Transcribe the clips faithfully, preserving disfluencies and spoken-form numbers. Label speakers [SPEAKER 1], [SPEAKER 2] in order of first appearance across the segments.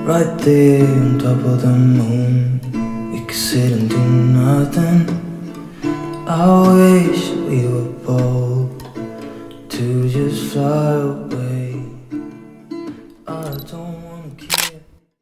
[SPEAKER 1] right there on top of the moon. We could sit and do nothing. I wish we were bold to just fly away. I don't wanna care.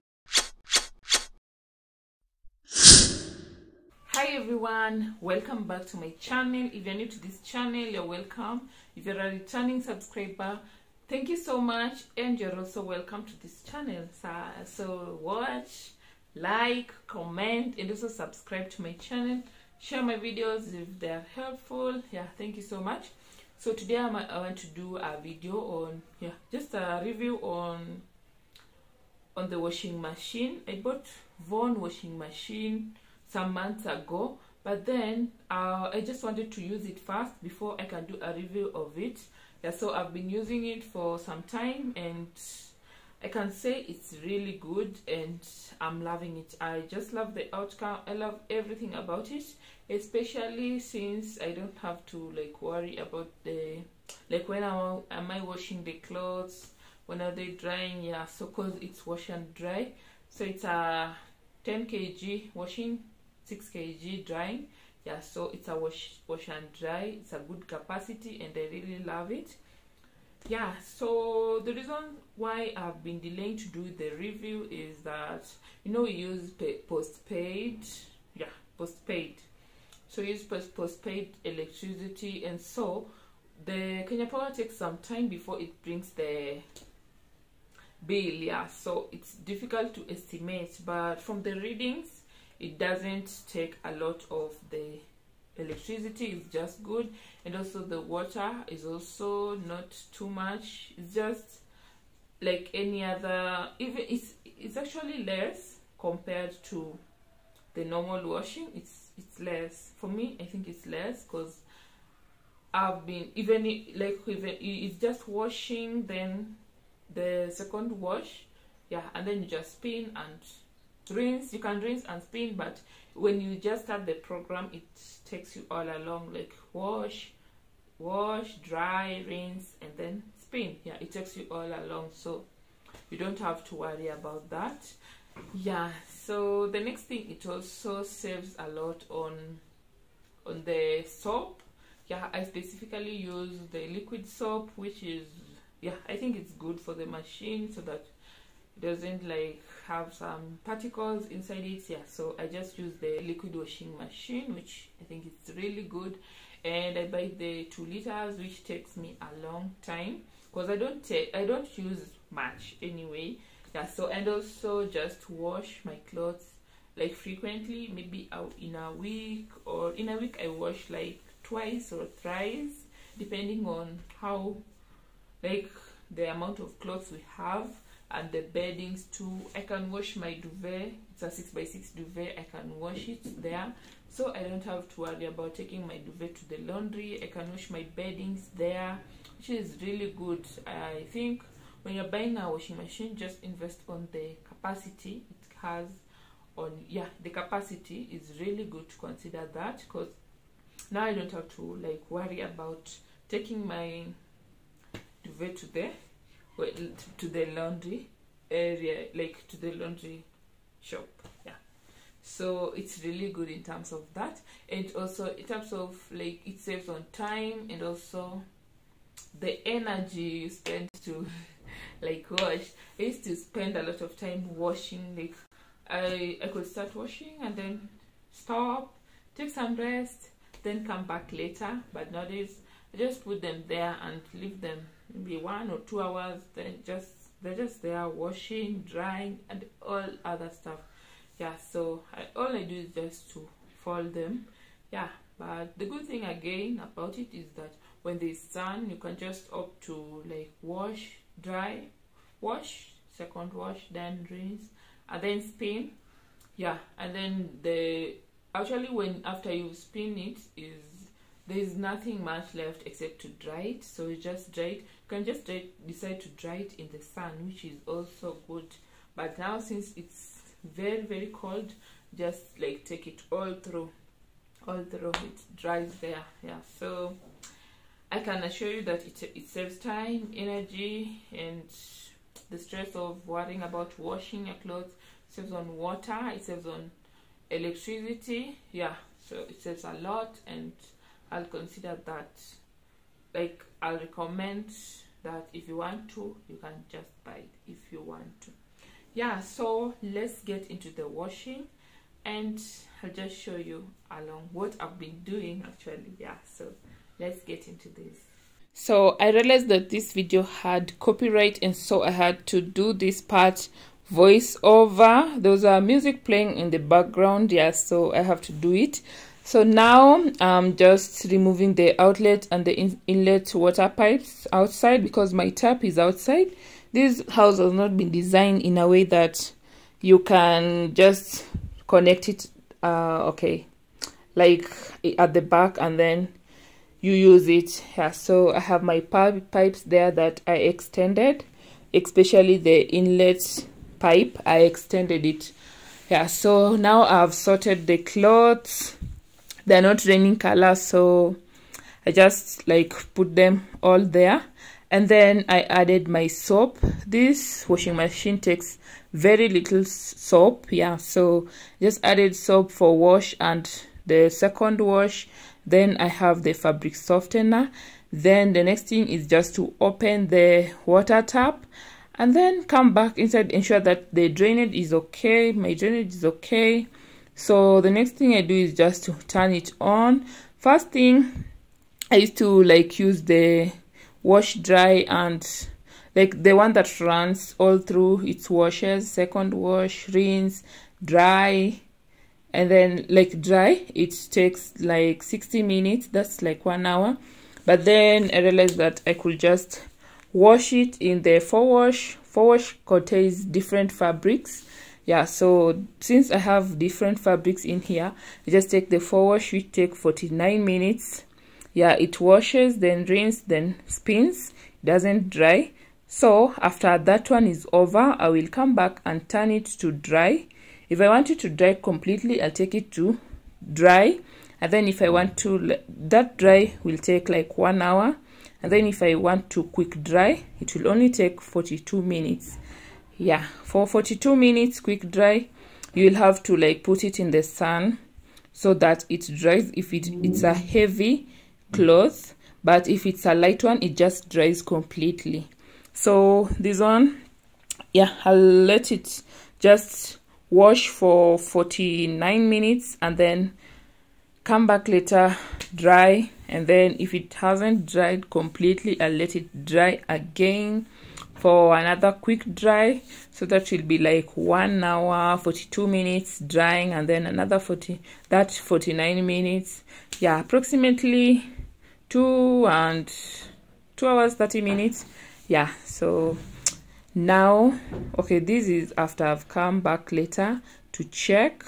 [SPEAKER 2] Hi everyone, welcome back to my channel. If you're new to this channel, you're welcome. If you're a returning subscriber, thank you so much, and you're also welcome to this channel. So, so watch, like, comment, and also subscribe to my channel. Share my videos if they're helpful. Yeah, thank you so much. So today I'm, I want to do a video on yeah just a review on on the washing machine. I bought Von washing machine some months ago, but then uh, I just wanted to use it first before I can do a review of it. Yeah, so I've been using it for some time and I can say it's really good and I'm loving it. I just love the outcome. I love everything about it, especially since I don't have to like worry about the like when am I, am I washing the clothes, when are they drying. Yeah, so cause it's wash and dry, so it's a ten kilograms washing, six kilograms drying. Yeah, so it's a wash wash and dry. It's a good capacity and I really love it. Yeah, so the reason why I've been delaying to do the review is that, you know, we use postpaid. Yeah, postpaid. So we use post postpaid electricity, and so the Kenya Power takes some time before it brings the bill. Yeah, so it's difficult to estimate, but from the readings it doesn't take a lot of the electricity. Is just good, and also the water is also not too much. It's just like any other, even it's it's actually less compared to the normal washing. It's it's less for me. I think it's less because I've been even like even it's just washing, then the second wash, yeah, and then you just spin and rinse. You can rinse and spin, but when you just start the program, it takes you all along, like wash, wash, dry, rinse, and then spin. Yeah, it takes you all along, so you don't have to worry about that. Yeah, so the next thing, it also saves a lot on on the soap. Yeah, I specifically use the liquid soap, which is, yeah, I think it's good for the machine so that it doesn't like have some particles inside it. Yeah, so I just use the liquid washing machine, which I think it's really good, and I buy the two liters, which takes me a long time because I don't take I don't use much anyway. Yeah, so and also just wash my clothes like frequently, maybe out in a week, or in a week I wash like twice or thrice, depending on how like the amount of clothes we have, and the beddings too. I can wash my duvet. It's a six by six duvet. I can wash it there, so I don't have to worry about taking my duvet to the laundry. I can wash my beddings there, which is really good. I think when you're buying a washing machine, just invest on the capacity it has on. Yeah, the capacity is really good to consider that, because now I don't have to like worry about taking my duvet to the well, to the laundry area, like to the laundry shop. Yeah, so it's really good in terms of that, and also in terms of like it saves on time, and also the energy you spend to like wash. I used to spend a lot of time washing. Like I I could start washing and then stop, take some rest, then come back later. But nowadays I just put them there and leave them maybe one or two hours, then just they're just there washing, drying, and all other stuff. Yeah, so I, all I do is just to fold them. Yeah, but the good thing again about it is that when there's sun, you can just opt to like wash, dry, wash, second wash, then rinse, and then spin. Yeah, and then the actually when after you spin it, is there's nothing much left except to dry it. So you just dry it. You can just dry, decide to dry it in the sun, which is also good. But now since it's very very cold, just like take it all through all through it dries there. Yeah, so I can assure you that it, it saves time, energy, and the stress of worrying about washing your clothes. It saves on water, it saves on electricity. Yeah, so it saves a lot, and I'll consider that, like, I'll recommend that if you want to, you can just buy it if you want to. Yeah, so let's get into the washing, and I'll just show you along what I've been doing actually. Yeah, so let's get into this. So I realized that this video had copyright, and so I had to do this part voice over. There was a music playing in the background. Yeah, so I have to do it. So now I'm just removing the outlet and the in inlet water pipes outside, because my tap is outside. This house has not been designed in a way that you can just connect it uh okay, like at the back and then you use it. Yeah, so I have my pipe pipes there that I extended, especially the inlet pipe. I extended it. Yeah, so now I've sorted the clothes. They're not raining colors, so I just like put them all there, and then I added my soap. This washing machine takes very little soap. Yeah, so just added soap for wash and the second wash. Then I have the fabric softener. Then the next thing is just to open the water tap and then come back inside, ensure that the drainage is okay. My drainage is okay. So the next thing I do is just to turn it on. First thing, I used to like use the wash dry, and like the one that runs all through its washes. Second wash, rinse, dry, and then like dry, it takes like sixty minutes. That's like one hour. But then I realized that I could just wash it in the four wash. Four wash contains different fabrics. Yeah, so since I have different fabrics in here, I just take the four wash, which take forty-nine minutes. Yeah, it washes, then rinse, then spins. It doesn't dry. So after that one is over, I will come back and turn it to dry. If I want it to dry completely, I'll take it to dry. And then if I want to, that dry will take like one hour. And then if I want to quick dry, it will only take forty-two minutes. Yeah, for forty-two minutes quick dry, you will have to like put it in the sun so that it dries if it, it's a heavy cloth. But if it's a light one, it just dries completely. So this one, yeah, I'll let it just wash for forty-nine minutes and then come back later, dry. And then if it hasn't dried completely, I'll let it dry again for another quick dry. So that will be like one hour, forty-two minutes drying, and then another forty, that forty-nine minutes. Yeah, approximately two and two hours, thirty minutes. Yeah, so now, okay, this is after I've come back later to check.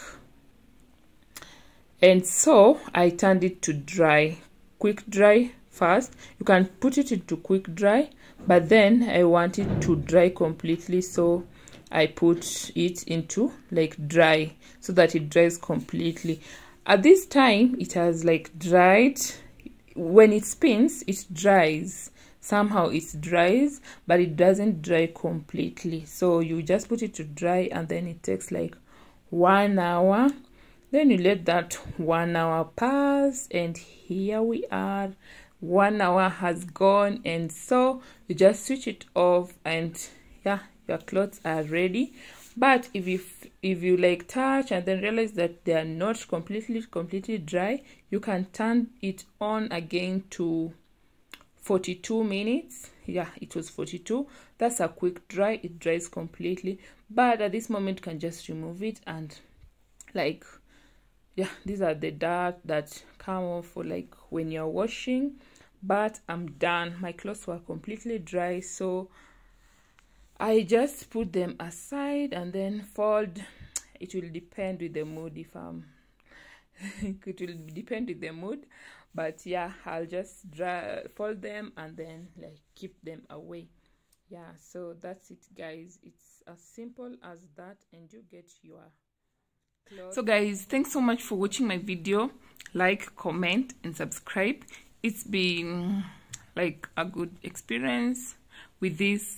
[SPEAKER 2] And so I turned it to dry, quick dry first. You can put it into quick dry, but then I want it to dry completely, so I put it into like dry so that it dries completely. At this time, it has like dried. When it spins, it dries. Somehow it dries, but it doesn't dry completely. So you just put it to dry, and then it takes like one hour. Then you let that one hour pass, and here we are. One hour has gone, and so you just switch it off, and yeah, your clothes are ready. But if you if you like touch and then realize that they are not completely completely dry, you can turn it on again to forty-two minutes. Yeah, it was forty-two. That's a quick dry. It dries completely, but at this moment you can just remove it, and like, yeah, these are the dirt that come off for like when you're washing. But I'm done. My clothes were completely dry, so I just put them aside and then fold. It will depend with the mood if I'm it will depend with the mood, but yeah, I'll just dry fold them and then like keep them away. Yeah, so that's it, guys. It's as simple as that, and you get your clothes. So guys, thanks so much for watching my video. Like, comment and subscribe. It's been like a good experience with this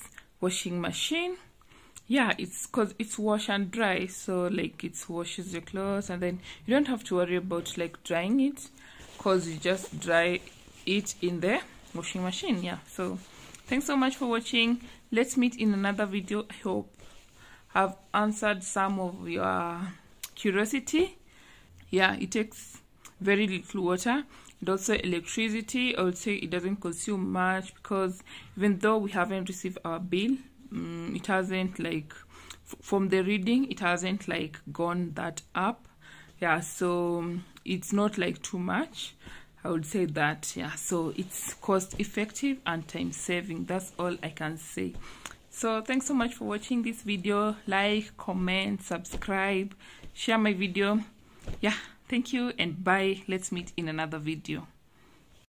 [SPEAKER 2] washing machine. Yeah, it's because it's wash and dry, so like it washes your clothes, and then you don't have to worry about like drying it, because you just dry it in the washing machine. Yeah, so thanks so much for watching. Let's meet in another video. I hope I've answered some of your curiosity. Yeah, it takes very little water and also electricity. I would say it doesn't consume much, because even though we haven't received our bill, um, it hasn't like f from the reading it hasn't like gone that up. Yeah, so um, it's not like too much, I would say that. Yeah, so it's cost effective and time saving. That's all I can say. So thanks so much for watching this video. Like, comment, subscribe, share my video. Yeah, thank you and bye. Let's meet in another video.